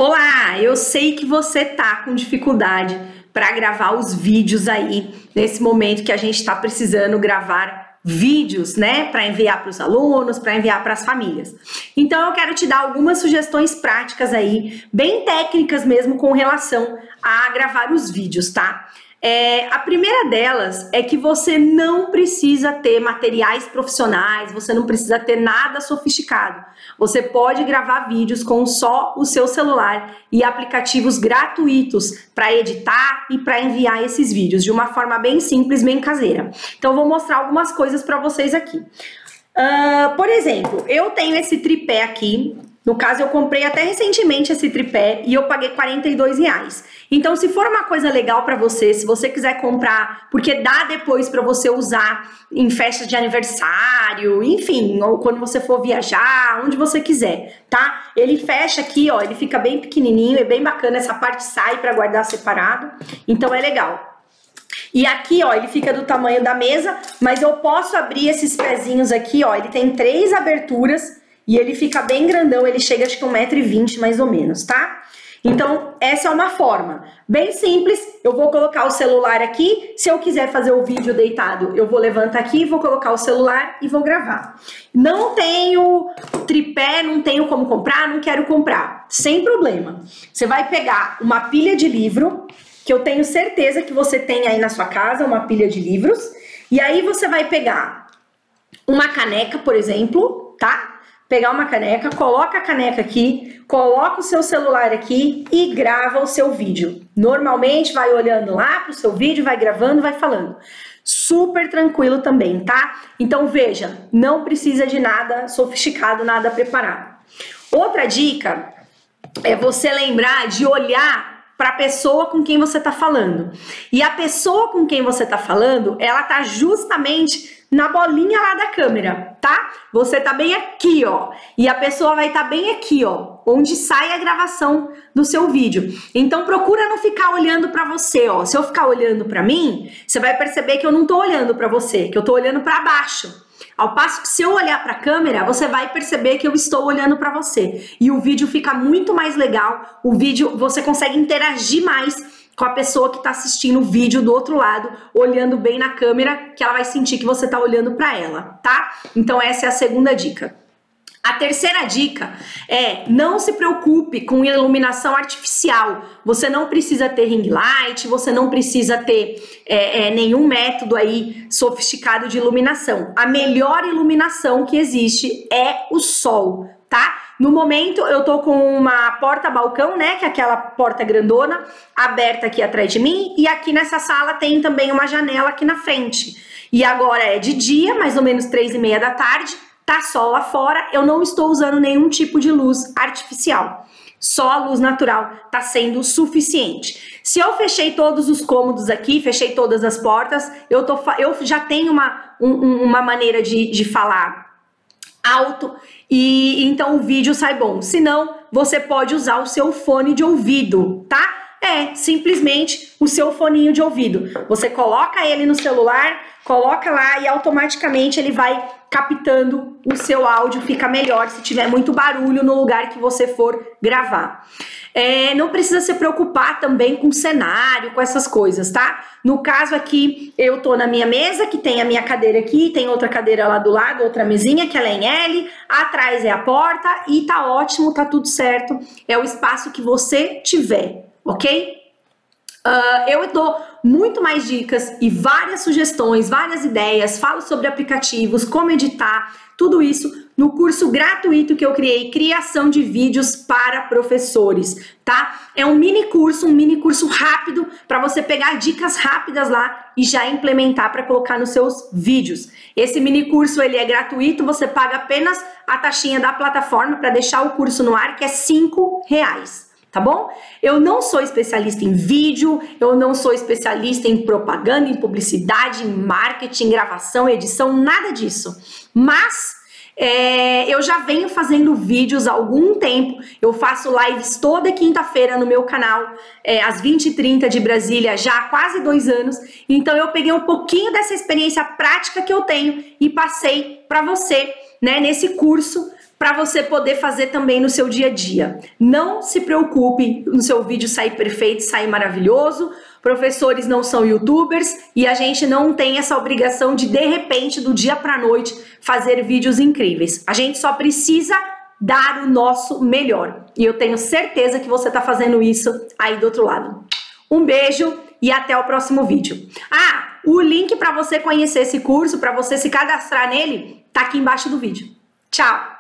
Olá, eu sei que você tá com dificuldade para gravar os vídeos aí nesse momento que a gente está precisando gravar vídeos, né, para enviar para os alunos, para enviar para as famílias. Então eu quero te dar algumas sugestões práticas aí, bem técnicas mesmo com relação a gravar os vídeos, tá? A primeira delas é que você não precisa ter materiais profissionais, você não precisa ter nada sofisticado. Você pode gravar vídeos com só o seu celular e aplicativos gratuitos para editar e para enviar esses vídeos de uma forma bem simples, bem caseira. Então, eu vou mostrar algumas coisas para vocês aqui. Por exemplo, eu tenho esse tripé aqui. No caso, eu comprei até recentemente esse tripé e eu paguei R$42. Então, se for uma coisa legal para você, se você quiser comprar, porque dá depois para você usar em festas de aniversário, enfim, ou quando você for viajar, onde você quiser, tá? Ele fecha aqui, ó, ele fica bem pequenininho, é bem bacana, essa parte sai para guardar separado, então é legal. E aqui, ó, ele fica do tamanho da mesa, mas eu posso abrir esses pezinhos aqui, ó, ele tem 3 aberturas, e ele fica bem grandão, ele chega acho que 1,20 m mais ou menos, tá? Então, essa é uma forma bem simples. Eu vou colocar o celular aqui. Se eu quiser fazer o vídeo deitado, eu vou levantar aqui, vou colocar o celular e vou gravar. Não tenho tripé, não tenho como comprar, não quero comprar. Sem problema. Você vai pegar uma pilha de livro, que eu tenho certeza que você tem aí na sua casa, uma pilha de livros. E aí você vai pegar uma caneca, por exemplo, tá? Pegar uma caneca, coloca a caneca aqui, coloca o seu celular aqui e grava o seu vídeo. Normalmente vai olhando lá pro seu vídeo, vai gravando, vai falando. Super tranquilo também, tá? Então veja, não precisa de nada sofisticado, nada preparado. Outra dica é você lembrar de olhar para a pessoa com quem você tá falando. E a pessoa com quem você tá falando, ela tá justamente na bolinha lá da câmera, tá? Você tá bem aqui, ó, e a pessoa vai estar bem aqui, ó, onde sai a gravação do seu vídeo. Então procura não ficar olhando para você, ó. Se eu ficar olhando para mim, você vai perceber que eu não tô olhando para você, que eu tô olhando para baixo. Ao passo que se eu olhar para a câmera, você vai perceber que eu estou olhando para você. E o vídeo fica muito mais legal, o vídeo você consegue interagir mais com a pessoa que está assistindo o vídeo do outro lado, olhando bem na câmera, que ela vai sentir que você está olhando para ela, tá? Então essa é a segunda dica. A terceira dica é: não se preocupe com iluminação artificial. Você não precisa ter ring light, você não precisa ter nenhum método aí sofisticado de iluminação. A melhor iluminação que existe é o sol, tá? No momento eu tô com uma porta-balcão, né, que é aquela porta grandona, aberta aqui atrás de mim, e aqui nessa sala tem também uma janela aqui na frente. E agora é de dia, mais ou menos 3h30 da tarde, tá sol lá fora, eu não estou usando nenhum tipo de luz artificial. Só a luz natural tá sendo suficiente. Se eu fechei todos os cômodos aqui, fechei todas as portas, eu já tenho uma maneira de falar alto e então o vídeo sai bom. Se não, você pode usar o seu fone de ouvido, tá? Simplesmente o seu foninho de ouvido. Você coloca ele no celular, coloca lá e automaticamente ele vai captando o seu áudio, fica melhor se tiver muito barulho no lugar que você for gravar. Não precisa se preocupar também com cenário, com essas coisas, tá? No caso aqui, eu tô na minha mesa, que tem a minha cadeira aqui, tem outra cadeira lá do lado, outra mesinha, que ela é em L, atrás é a porta e tá ótimo, tá tudo certo, é o espaço que você tiver, ok? Eu dou muito mais dicas e várias sugestões, várias ideias, falo sobre aplicativos, como editar, tudo isso no curso gratuito que eu criei, Criação de Vídeos para Professores, tá? É um mini curso rápido para você pegar dicas rápidas lá e já implementar para colocar nos seus vídeos. Esse mini curso ele é gratuito, você paga apenas a taxinha da plataforma para deixar o curso no ar, que é R$5. Tá bom? Eu não sou especialista em vídeo, eu não sou especialista em propaganda, em publicidade, em marketing, gravação, edição, nada disso. Mas eu já venho fazendo vídeos há algum tempo, eu faço lives toda quinta-feira no meu canal, às 20h30 de Brasília, já há quase 2 anos. Então eu peguei um pouquinho dessa experiência prática que eu tenho e passei para você, né, nesse curso, para você poder fazer também no seu dia a dia. Não se preocupe no seu vídeo sair perfeito, sair maravilhoso. Professores não são youtubers e a gente não tem essa obrigação de repente, do dia para a noite, fazer vídeos incríveis. A gente só precisa dar o nosso melhor. E eu tenho certeza que você está fazendo isso aí do outro lado. Um beijo e até o próximo vídeo. Ah, o link para você conhecer esse curso, para você se cadastrar nele, tá aqui embaixo do vídeo. Tchau!